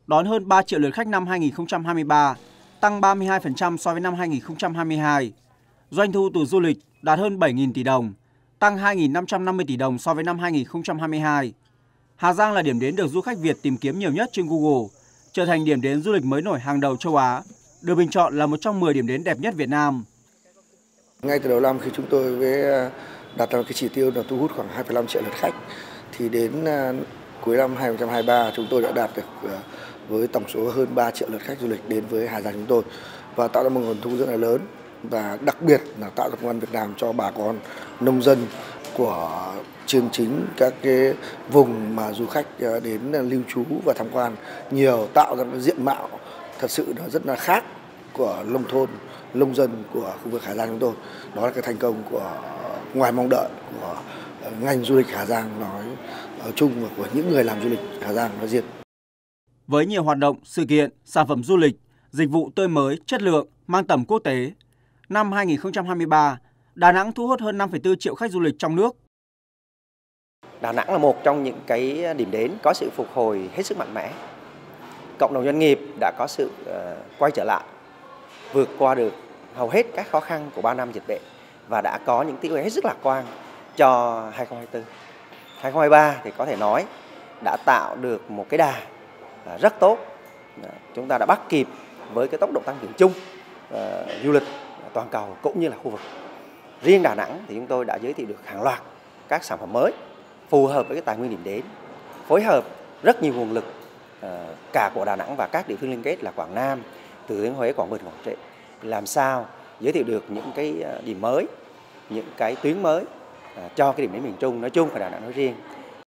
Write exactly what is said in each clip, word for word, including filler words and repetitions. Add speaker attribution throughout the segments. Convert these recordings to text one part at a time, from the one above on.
Speaker 1: đón hơn ba triệu lượt khách năm hai nghìn không trăm hai mươi ba, tăng ba mươi hai phần trăm so với năm hai nghìn không trăm hai mươi hai. Doanh thu từ du lịch đạt hơn bảy nghìn tỷ đồng, tăng hai nghìn năm trăm năm mươi tỷ đồng so với năm hai nghìn không trăm hai mươi hai. Hà Giang là điểm đến được du khách Việt tìm kiếm nhiều nhất trên Google, trở thành điểm đến du lịch mới nổi hàng đầu châu Á, được bình chọn là một trong mười điểm đến đẹp nhất Việt Nam.
Speaker 2: Ngay từ đầu năm khi chúng tôi với đặt ra cái chỉ tiêu là thu hút khoảng hai phẩy năm triệu lượt khách, thì đến cuối năm hai nghìn không trăm hai mươi ba chúng tôi đã đạt được với tổng số hơn ba triệu lượt khách du lịch đến với Hà Giang chúng tôi, và tạo ra một nguồn thu rất là lớn, và đặc biệt là tạo ra công ăn việc làm cho bà con nông dân của trên chính các cái vùng mà du khách đến lưu trú và tham quan nhiều, tạo ra một diện mạo thật sự nó rất là khác của nông thôn, nông dân của khu vực Hà Giang chúng tôi. Đó là cái thành công của ngoài mong đợi của ngành du lịch Hà Giang nói chung và của những người làm du lịch Hà Giang nói riêng.
Speaker 1: Với nhiều hoạt động, sự kiện, sản phẩm du lịch, dịch vụ tươi mới, chất lượng, mang tầm quốc tế, năm hai nghìn không trăm hai mươi ba, Đà Nẵng thu hút hơn năm phẩy bốn triệu khách du lịch trong nước.
Speaker 3: Đà Nẵng là một trong những cái điểm đến có sự phục hồi hết sức mạnh mẽ. Cộng đồng doanh nghiệp đã có sự uh, quay trở lại, vượt qua được hầu hết các khó khăn của ba năm dịch bệnh và đã có những tín hiệu hết sức lạc quan cho hai nghìn không trăm hai mươi tư. hai nghìn không trăm hai mươi ba thì có thể nói đã tạo được một cái đà rất tốt. Chúng ta đã bắt kịp với cái tốc độ tăng trưởng chung uh, du lịch toàn cầu cũng như là khu vực. Riêng Đà Nẵng thì chúng tôi đã giới thiệu được hàng loạt các sản phẩm mới phù hợp với cái tài nguyên điểm đến, phối hợp rất nhiều nguồn lực uh, cả của Đà Nẵng và các địa phương liên kết là Quảng Nam, Thừa Thiên Huế, Quảng Bình, Quảng Trị, làm sao giới thiệu được những cái điểm mới, những cái tuyến mới uh, cho cái điểm đến miền Trung nói chung và Đà Nẵng nói riêng.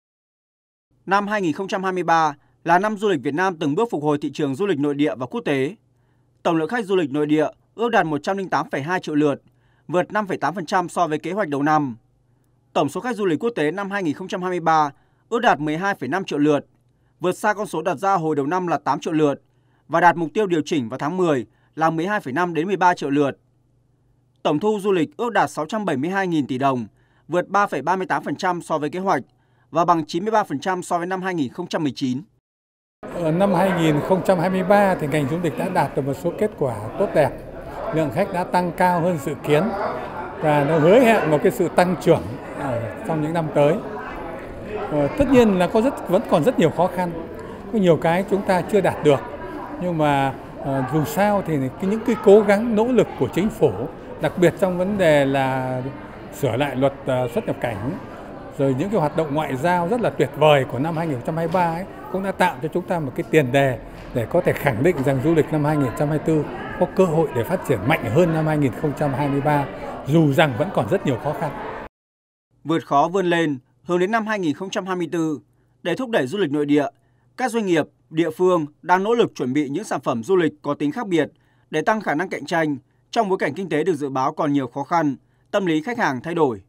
Speaker 1: Năm hai nghìn không trăm hai mươi ba là năm du lịch Việt Nam từng bước phục hồi thị trường du lịch nội địa và quốc tế. Tổng lượng khách du lịch nội địa ước đạt một trăm lẻ tám phẩy hai triệu lượt, vượt năm phẩy tám phần trăm so với kế hoạch đầu năm. Tổng số khách du lịch quốc tế năm hai nghìn không trăm hai mươi ba ước đạt mười hai phẩy năm triệu lượt, vượt xa con số đặt ra hồi đầu năm là tám triệu lượt và đạt mục tiêu điều chỉnh vào tháng mười là mười hai phẩy năm đến mười ba triệu lượt. Tổng thu du lịch ước đạt sáu trăm bảy mươi hai nghìn tỷ đồng, vượt ba phẩy ba mươi tám phần trăm so với kế hoạch và bằng chín mươi ba phần trăm so với năm hai nghìn không trăm mười chín.
Speaker 4: Ở năm hai nghìn không trăm hai mươi ba thì ngành du lịch đã đạt được một số kết quả tốt đẹp. Lượng khách đã tăng cao hơn dự kiến và nó hứa hẹn một cái sự tăng trưởng trong những năm tới. Ờ, tất nhiên là có rất vẫn còn rất nhiều khó khăn, có nhiều cái chúng ta chưa đạt được, nhưng mà uh, dù sao thì cái, những cái cố gắng nỗ lực của chính phủ, đặc biệt trong vấn đề là sửa lại luật uh, xuất nhập cảnh, rồi những cái hoạt động ngoại giao rất là tuyệt vời của năm hai nghìn không trăm hai mươi ba ấy, cũng đã tạo cho chúng ta một cái tiền đề để có thể khẳng định rằng du lịch năm hai nghìn không trăm hai mươi tư có cơ hội để phát triển mạnh hơn năm hai nghìn không trăm hai mươi ba, dù rằng vẫn còn rất nhiều khó khăn.
Speaker 1: Vượt khó vươn lên, hướng đến năm hai nghìn không trăm hai mươi tư, để thúc đẩy du lịch nội địa, các doanh nghiệp, địa phương đang nỗ lực chuẩn bị những sản phẩm du lịch có tính khác biệt để tăng khả năng cạnh tranh trong bối cảnh kinh tế được dự báo còn nhiều khó khăn, tâm lý khách hàng thay đổi.